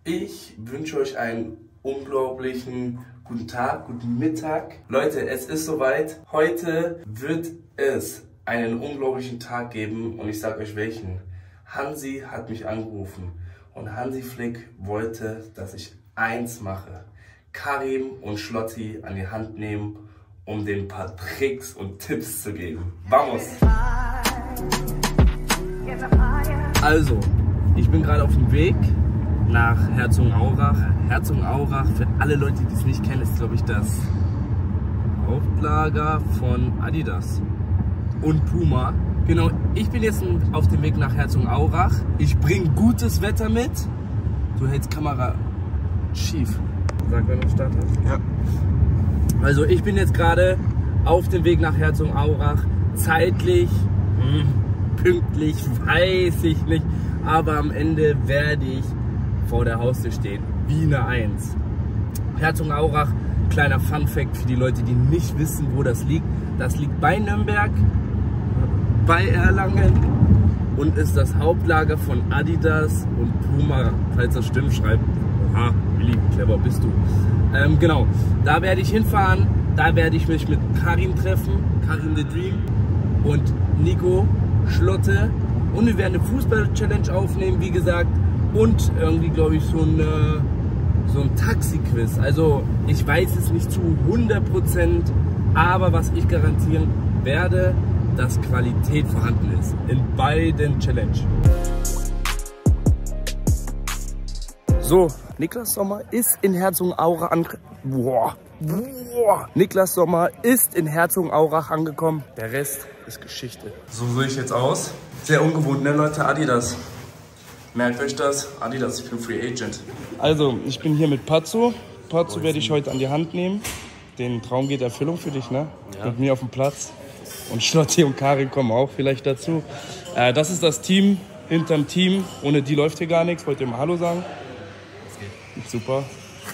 Ich wünsche euch einen unglaublichen guten Tag, guten Mittag. Leute, es ist soweit. Heute wird es einen unglaublichen Tag geben und ich sag euch welchen. Hansi hat mich angerufen und Hansi Flick wollte, dass ich eins mache. Karim und Schlotti an die Hand nehmen, um denen ein paar Tricks und Tipps zu geben. Vamos! Also, ich bin gerade auf dem Weg nach Herzogenaurach. Herzogenaurach, für alle Leute, die es nicht kennen, ist, glaube ich, das Hauptlager von Adidas und Puma. Genau, ich bin jetzt auf dem Weg nach Herzogenaurach. Ich bringe gutes Wetter mit. Du hältst Kamera schief. Sag, wenn du Start hast. Ja. Also ich bin jetzt gerade auf dem Weg nach Herzogenaurach. Zeitlich, pünktlich, weiß ich nicht. Aber am Ende werde ich vor der Haustür stehen. Wie eine Eins. Herzogenaurach, kleiner Funfact für die Leute, die nicht wissen, wo das liegt. Das liegt bei Nürnberg, bei Erlangen und ist das Hauptlager von Adidas und Puma, falls das stimmt, schreibt. Aha, Willi, clever bist du. Genau, da werde ich hinfahren, da werde ich mich mit Karim treffen, Karim the Dream und Nico Schlotte und wir werden eine Fußball-Challenge aufnehmen, wie gesagt, und irgendwie, glaube ich, so ein Taxi-Quiz. Also ich weiß es nicht zu 100%, aber was ich garantieren werde, dass Qualität vorhanden ist in beiden Challenge. So, Niklas Sommer ist in Herzogenaurach Niklas Sommer ist in Herzogenaurach angekommen. Der Rest ist Geschichte. So sehe ich jetzt aus. Sehr ungewohnt, ne Leute? Adidas. Merkt euch das? Adidas, ich bin Free Agent. Also, ich bin hier mit Pazzo. Pazzo werde ich heute an die Hand nehmen. Den Traum geht Erfüllung für dich, ne? Ja. Mit mir auf dem Platz. Und Schlotti und Karim kommen auch vielleicht dazu. Das ist das Team hinterm Team. Ohne die läuft hier gar nichts. Wollt ihr mal Hallo sagen? Super.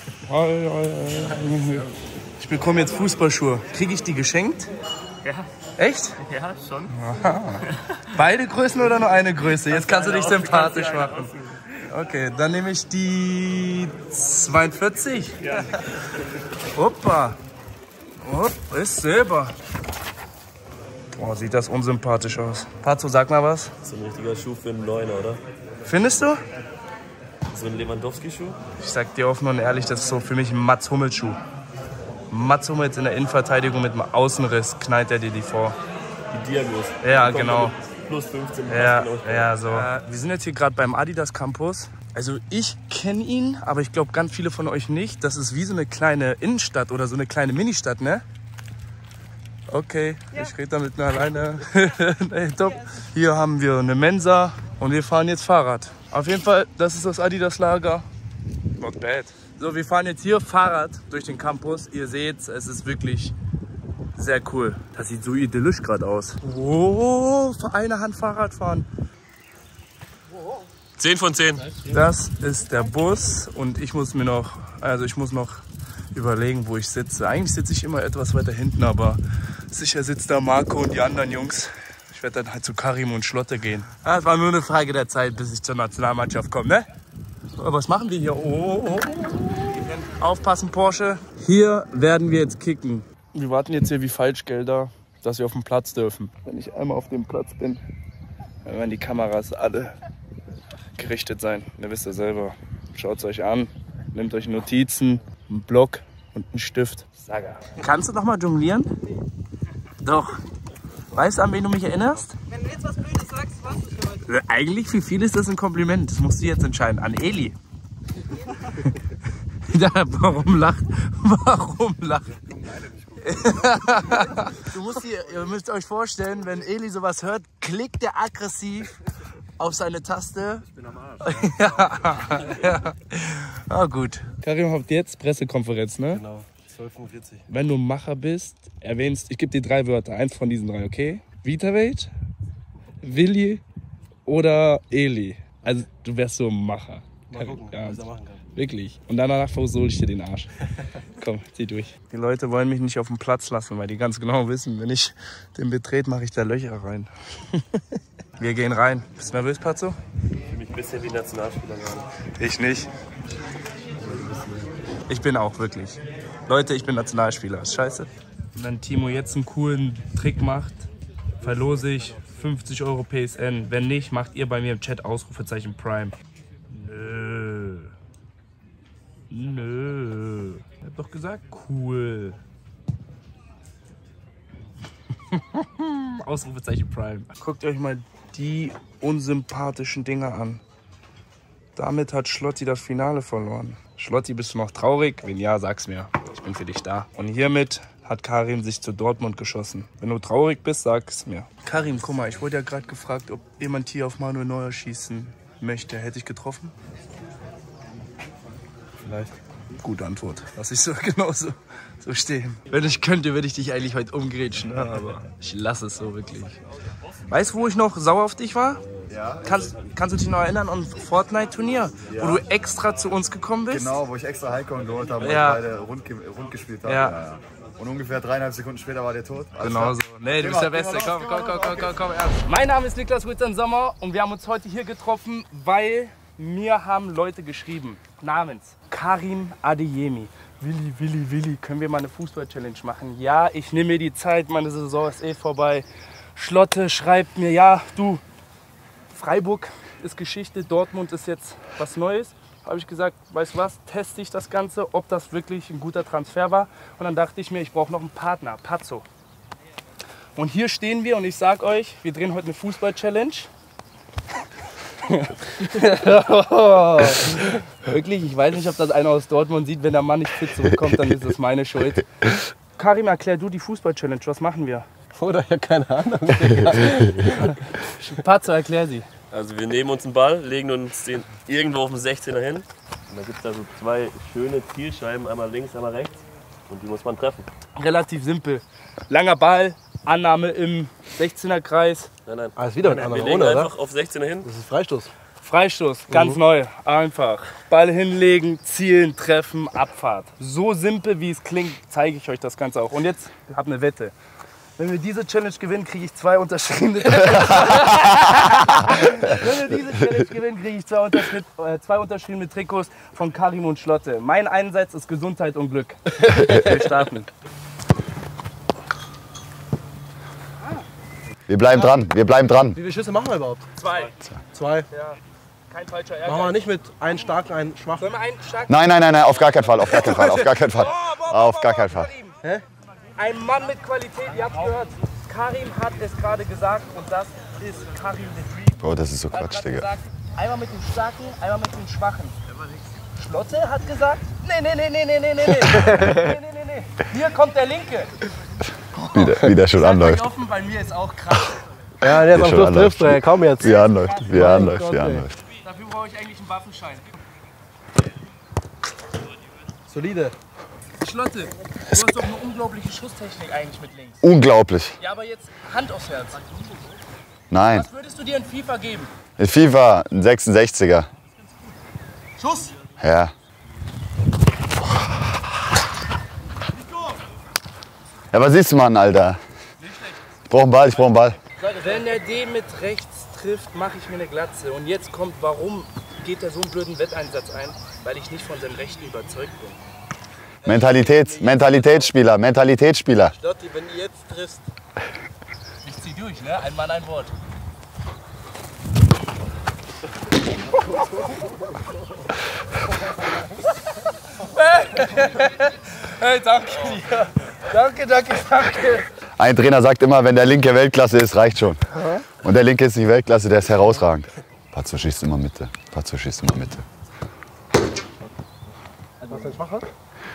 Ich bekomme jetzt Fußballschuhe. Kriege ich die geschenkt? Ja. Echt? Ja, schon. Aha. Beide Größen oder nur eine Größe? Jetzt kannst du dich sympathisch machen. Okay, dann nehme ich die 42. Ja. Opa. Ist Silber. Boah, sieht das unsympathisch aus. Pazzo, sag mal was. So ein richtiger Schuh für einen Neuner, oder? Findest du? So ein Lewandowski-Schuh? Ich sag dir offen und ehrlich, das ist so für mich ein Mats Hummels-Schuh. Mats Hummels in der Innenverteidigung mit einem Außenriss knallt er dir die vor. Die Diagos. Ja, genau. Plus 15. Ja, so. Wir sind jetzt hier gerade beim Adidas Campus. Also ich kenne ihn, aber ich glaube ganz viele von euch nicht. Das ist wie so eine kleine Innenstadt oder so eine kleine Ministadt, ne? Okay, ja. Ich rede da mit mir alleine. Hey, top. Hier haben wir eine Mensa und wir fahren jetzt Fahrrad. Auf jeden Fall, das ist das Adidas Lager. Not bad. So, wir fahren jetzt hier Fahrrad durch den Campus. Ihr seht, es ist wirklich sehr cool. Das sieht so idyllisch gerade aus. Oh, für eine Hand Fahrrad fahren. 10 von 10. Das ist der Bus und ich muss noch überlegen, wo ich sitze. Eigentlich sitze ich immer etwas weiter hinten, aber sicher sitzt da Marco und die anderen Jungs. Ich werde dann halt zu Karim und Schlotte gehen. Es war nur eine Frage der Zeit, bis ich zur Nationalmannschaft komme, ne? Aber was machen wir hier? Oh. Aufpassen, Porsche. Hier werden wir jetzt kicken. Wir warten jetzt hier wie Falschgelder, dass wir auf den Platz dürfen. Wenn ich einmal auf dem Platz bin, dann werden die Kameras alle gerichtet sein. Ihr wisst ja selber. Schaut es euch an, nehmt euch Notizen, einen Block und einen Stift. Saga. Kannst du noch mal jonglieren? Doch. Weißt du, an wen du mich erinnerst? Wenn du jetzt was Blödes sagst, was ich heute. Eigentlich für viele ist das ein Kompliment. Das musst du jetzt entscheiden. An Eli. Ja, warum lacht? Ihr müsst euch vorstellen, wenn Eli sowas hört, klickt er aggressiv auf seine Taste. Ich bin am Arsch. Ja. Ah, gut. Karim, habt jetzt Pressekonferenz, ne? Genau, 12:40 Uhr. Wenn du Macher bist, erwähnst, ich gebe dir 3 Wörter, eins von diesen 3, okay? Vitavate, Willi oder Eli. Also du wärst so ein Macher. Mal gucken, was er machen kann. Wirklich. Und danach versohle ich dir den Arsch. Komm, zieh durch. Die Leute wollen mich nicht auf den Platz lassen, weil die ganz genau wissen, wenn ich den betrete, mache ich da Löcher rein. Wir gehen rein. Bist du nervös, Pazzo? Ich fühle mich bisschen wie Nationalspieler gerade. Ich nicht. Ich bin auch wirklich. Leute, ich bin Nationalspieler. Ist scheiße. Wenn Timo jetzt einen coolen Trick macht, verlose ich 50 € PSN. Wenn nicht, macht ihr bei mir im Chat Ausrufezeichen Prime. Nö. Nö. Ich hab doch gesagt, cool. Ausrufezeichen Prime. Guckt euch mal die unsympathischen Dinger an. Damit hat Schlotti das Finale verloren. Schlotti, bist du noch traurig? Wenn ja, sag's mir. Ich bin für dich da. Und hiermit hat Karim sich zu Dortmund geschossen. Wenn du traurig bist, sag's mir. Karim, guck mal, ich wurde ja gerade gefragt, ob jemand hier auf Manuel Neuer schießen möchte. Hätte ich getroffen? Vielleicht. Gute Antwort. Lass ich so genauso so stehen. Wenn ich könnte, würde ich dich eigentlich heute umgrätschen. Ne? Aber ich lasse es so wirklich. Weißt du, wo ich noch sauer auf dich war? Ja. Kannst du dich noch erinnern an Fortnite-Turnier, Ja. wo du extra zu uns gekommen bist? Genau, wo ich extra Heiko geholt habe und Ja. beide rund gespielt haben. Ja. Ja. Und ungefähr 3,5 Sekunden später war der tot. Alles Genau klar. so. Nee, du bist der Beste. Komm, ernst. Mein Name ist Niklas Rüttern-Sommer und wir haben uns heute hier getroffen, weil mir haben Leute geschrieben, namens Karim Adeyemi. Willi, können wir mal eine Fußball-Challenge machen? Ja, ich nehme mir die Zeit, meine Saison ist eh vorbei. Schlotte schreibt mir, ja, du, Freiburg ist Geschichte, Dortmund ist jetzt was Neues. Habe ich gesagt, weißt du was, teste ich das Ganze, ob das wirklich ein guter Transfer war. Und dann dachte ich mir, ich brauche noch einen Partner, Pazzo. Und hier stehen wir und ich sag euch, wir drehen heute eine Fußball-Challenge. Wirklich, ich weiß nicht, ob das einer aus Dortmund sieht. Wenn der Mann nicht fit zurückkommt, dann ist das meine Schuld. Karim, erklär du die Fußball-Challenge, was machen wir? Oder ja, keine Ahnung. Pazzo, erklär sie. Also wir nehmen uns einen Ball, legen uns den irgendwo auf dem 16er hin. Und da gibt es da so zwei schöne Zielscheiben, einmal links, einmal rechts. Und die muss man treffen. Relativ simpel. Langer Ball, Annahme im 16er-Kreis. Nein. Ah, ist wieder ein Wir anderer, legen oder? einfach auf 16er hin. Das ist Freistoß. Freistoß, ganz neu, einfach. Ball hinlegen, zielen, treffen, Abfahrt. So simpel wie es klingt, zeige ich euch das Ganze auch. Und jetzt habt eine Wette. Wenn wir diese Challenge gewinnen, kriege ich 2 unterschriebene Trikots. Wenn wir diese Challenge gewinnen, kriege ich 2 unterschriebene Trikots von Karim und Schlotte. Mein Einsatz ist Gesundheit und Glück. Wir starten. Wir bleiben dran, wir bleiben dran. Wie viele Schüsse machen wir überhaupt? 2. 2. Ja, kein falscher Ärger. Machen wir nicht mit einem starken, einen schwachen. Sollen wir einen starken? Nein, auf gar keinen Fall, auf gar keinen Fall, auf gar keinen Fall. Auf gar keinen Fall. Hä? Ein Mann mit Qualität, ihr habt gehört. Karim hat es gerade gesagt und das ist Karim the Dream. Bro, das ist so Er hat Quatsch, gerade Digga. gesagt, einmal mit dem Starken, einmal mit dem Schwachen. Schlotte hat gesagt, nee. Hier kommt der Linke. Wieder schon Seid euch anläuft. offen, bei mir ist auch krass. Ja, der ist am schon Schluss anläuft. trifft, komm jetzt. Wie anläuft, wie anläuft, Gott, wie ey. anläuft. Dafür brauche ich eigentlich einen Waffenschein. Solide. Schlotte, du hast doch eine unglaubliche Schusstechnik eigentlich mit links. Unglaublich. Ja, aber jetzt Hand aufs Herz. Nein. Was würdest du dir in FIFA geben? In FIFA ein 66er. Schuss! Ja. Ja, was siehst du, Mann, Alter? Ich brauch einen Ball, Wenn er den mit rechts trifft, mache ich mir eine Glatze. Und jetzt kommt, warum geht er so einen blöden Wetteinsatz ein? Weil ich nicht von seinem Rechten überzeugt bin. Mentalitätsspieler. Schlotti, wenn du jetzt triffst. Ich zieh durch, ne? Ein Mann, ein Wort. Hey, danke dir. Danke. Ein Trainer sagt immer, wenn der Linke Weltklasse ist, reicht schon. Und der Linke ist nicht Weltklasse, der ist herausragend. Pazzo schießt immer Mitte. Was soll ich machen?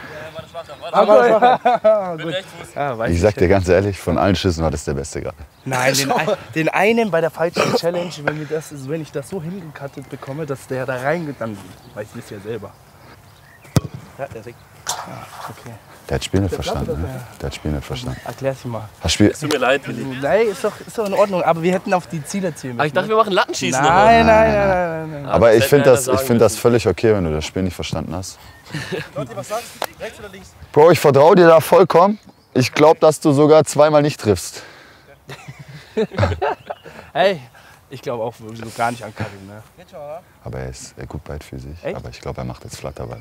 Ich sag dir ganz ehrlich, von allen Schüssen war das der Beste gerade. Nein, den einen bei der falschen Challenge, wenn ich das so hingekattet bekomme, dass der da reingeht, dann weiß ich es ja selber. Ja, der Rick. Okay. Der hat Spiel nicht verstanden. Ne? Der hat Spiel nicht verstanden. Erklär's ihm mal. Hast Spiel. Es tut mir leid, Willi. Nein, ist doch in Ordnung, aber wir hätten auf die Ziele zielen Aber ich müssen. dachte, wir machen Lattenschießen. Nein. Aber ich finde das das, hätte mir das völlig okay, wenn du das Spiel nicht verstanden hast. Schlotti, was sagst du? Rechts oder links? Bro, ich vertraue dir da vollkommen. Ich glaube, dass du sogar zweimal nicht triffst. Hey, Ich glaube auch so gar nicht an Karim. Ne? Aber er ist gut beidfüßig. Echt? Aber ich glaube, er macht jetzt Flatterball.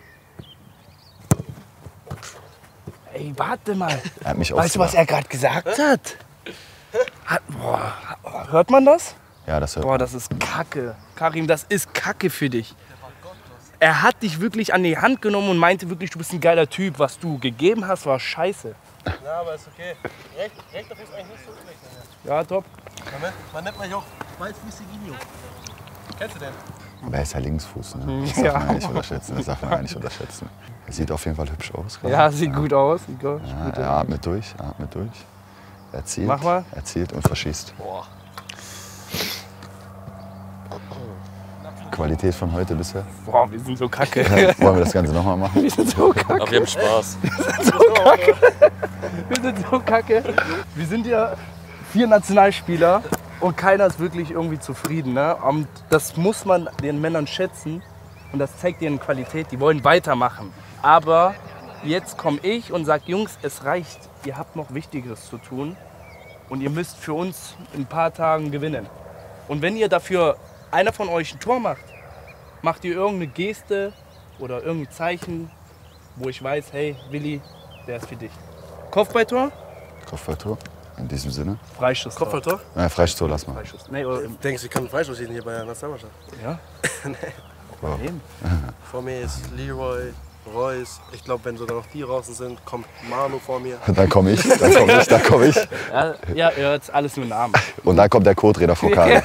Ey, warte mal. Er hat mich Weißt du, was er gerade gesagt hat? Boah, hört man das? Ja, das hört Boah, das ist Kacke. Karim, das ist Kacke für dich. Er hat dich wirklich an die Hand genommen und meinte wirklich, du bist ein geiler Typ. Was du gegeben hast, war scheiße. Ja, aber ist okay. Rechter Fuß eigentlich nicht so schlecht. Ja, top. Man nennt mich auch Beidfüßiginho. Kennst du den? Aber er ist ja Linksfuß. Ne? Das darf man ja nicht unterschätzen. Das darf man ja nicht unterschätzen. Er sieht auf jeden Fall hübsch aus. Gerade. Ja, sieht gut aus. Ja, er atmet durch. Er zielt, Mach mal. er zielt und verschießt. Boah. Qualität von heute bisher. Boah, wir sind so kacke. Wollen wir das Ganze nochmal machen? Wir sind so kacke. Aber wir haben Spaß. Wir sind so kacke. Wir sind ja 4 Nationalspieler und keiner ist wirklich irgendwie zufrieden. Ne? Und das muss man den Männern schätzen und das zeigt ihnen Qualität. Die wollen weitermachen. Aber jetzt komme ich und sage, Jungs, es reicht. Ihr habt noch Wichtigeres zu tun und ihr müsst für uns in ein paar Tagen gewinnen. Und wenn ihr dafür einer von euch ein Tor macht, macht ihr irgendeine Geste oder irgendein Zeichen, wo ich weiß, hey Willi, der ist für dich. Kopfballtor? Kopfballtor. In diesem Sinne. Freistoß. Kopfballtor? Freistoß, lass mal. Freistoß. Nee, oder Denkst du, ich kann einen Freistoß schießen hier bei der Nationalmannschaft? ja? Wow. Eben. Vor mir ist Leroy, Reus. Ich glaube, wenn sogar noch die draußen sind, kommt Manu vor mir. Dann komme ich. Ja, ihr hört alles nur Namen. Und dann kommt der Co-Trainer Fokal.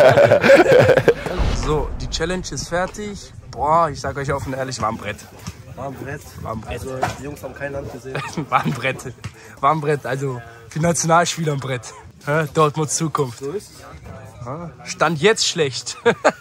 So, die Challenge ist fertig. Boah, ich sag euch offen ehrlich, war ein Brett. War ein Brett. Also, die Jungs haben kein Land gesehen. War ein Brett. War ein Brett, also für Nationalspieler ein Brett. Dortmunds Zukunft. So ist es. Stand jetzt schlecht.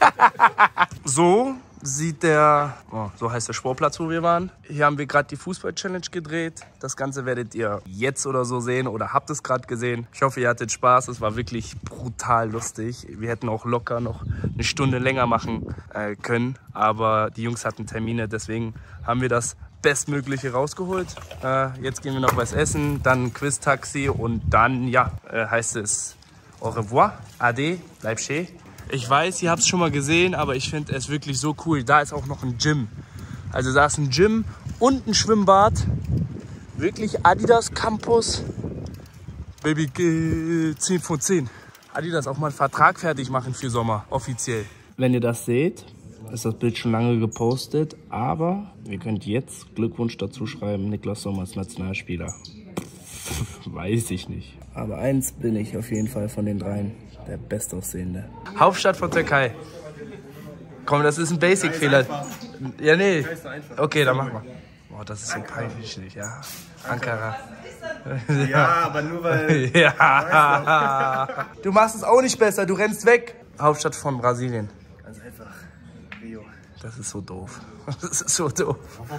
So sieht der, so heißt der Sportplatz, wo wir waren. Hier haben wir gerade die Fußball-Challenge gedreht. Das Ganze werdet ihr jetzt oder so sehen oder habt es gerade gesehen. Ich hoffe, ihr hattet Spaß. Es war wirklich brutal lustig. Wir hätten auch locker noch eine Stunde länger machen können. Aber die Jungs hatten Termine, deswegen haben wir das Bestmögliche rausgeholt. Jetzt gehen wir noch was essen, dann Quiz-Taxi und dann, ja, heißt es au revoir, ade, bleib schön. Ich weiß, ihr habt es schon mal gesehen, aber ich finde es wirklich so cool. Da ist auch noch ein Gym. Also da ist ein Gym und ein Schwimmbad. Wirklich Adidas Campus. Baby, 10 von 10. Adidas auch mal einen Vertrag fertig machen für Sommer, offiziell. Wenn ihr das seht, ist das Bild schon lange gepostet. Aber ihr könnt jetzt Glückwunsch dazu schreiben, Niklas Sommer ist Nationalspieler. Weiß ich nicht. Aber eins bin ich auf jeden Fall von den dreien. Der Bestaussehende. Hauptstadt von Türkei. Komm, das ist ein Basic-Fehler. Ja, nee. Okay, dann machen wir. Boah, das ist so peinlich, ja. Ankara. Ja, aber nur weil. Ja. Du machst es auch nicht besser, du rennst weg. Hauptstadt von Brasilien. Also einfach Rio. Das ist so doof. Das ist so doof.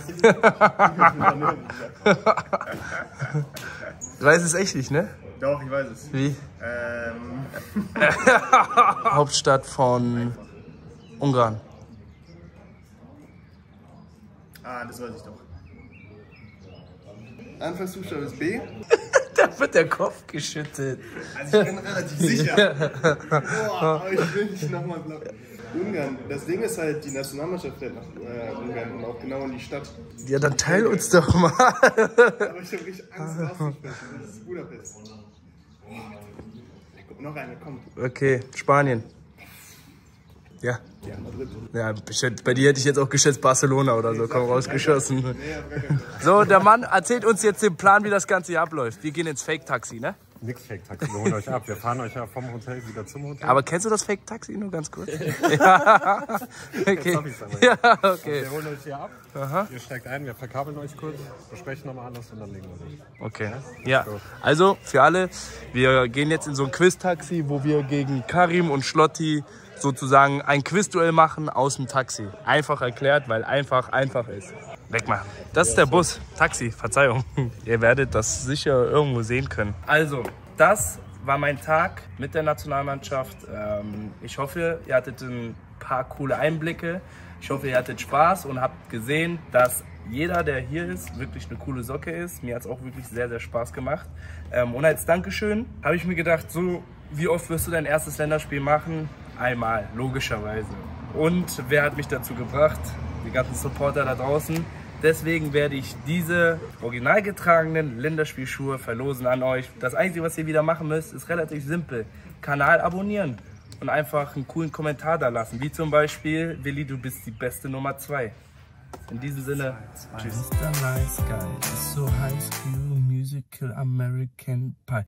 Du weißt es echt nicht, ne? Doch, ich weiß es. Wie? Hauptstadt von Ungarn. Ah, das weiß ich doch. Anfangsbuchstabe ist B. Da wird der Kopf geschüttelt. Also ich bin relativ sicher. Boah, aber ich will nicht nochmal glauben. Ungarn. Das Ding ist halt, die Nationalmannschaft fährt nach Ungarn und auch genau in die Stadt. Ja, dann teil uns doch mal. Aber ich habe richtig Angst rauszusprechen. Das ist Budapest. Noch eine, komm. Okay, Spanien. Ja. Ja, Madrid. Ja, bei dir hätte ich jetzt auch geschätzt Barcelona oder so, komm rausgeschossen. So, der Mann erzählt uns jetzt den Plan, wie das Ganze hier abläuft. Wir gehen ins Fake-Taxi, ne? Nix Fake-Taxi, wir holen euch ab. Wir fahren euch ja vom Hotel wieder zum Hotel. Aber kennst du das Fake-Taxi nur ganz kurz? Ja, okay. Ja, okay. Wir holen euch hier ab, Aha. ihr steigt ein, wir verkabeln euch kurz, besprechen nochmal alles und dann legen wir durch. Okay, ja. Also für alle, wir gehen jetzt in so ein Quiz-Taxi, wo wir gegen Karim und Schlotti sozusagen ein Quizduell machen aus dem Taxi. Einfach erklärt, weil einfach ist. Wegmachen. Das ist der Bus. Taxi, Verzeihung. Ihr werdet das sicher irgendwo sehen können. Also, das war mein Tag mit der Nationalmannschaft. Ich hoffe, ihr hattet ein paar coole Einblicke. Ich hoffe, ihr hattet Spaß und habt gesehen, dass jeder, der hier ist, wirklich eine coole Socke ist. Mir hat es auch wirklich sehr, sehr Spaß gemacht. Und als Dankeschön habe ich mir gedacht, so Wie oft wirst du dein erstes Länderspiel machen? Einmal, logischerweise. Und wer hat mich dazu gebracht? Die ganzen Supporter da draußen. Deswegen werde ich diese original getragenen Länderspielschuhe verlosen an euch. Das Einzige, was ihr wieder machen müsst, ist relativ simpel. Kanal abonnieren und einfach einen coolen Kommentar da lassen. Wie zum Beispiel, Willi, du bist die beste Nummer 2. In diesem Sinne, tschüss. Mr. Nice Guy is so high school musical American Pie.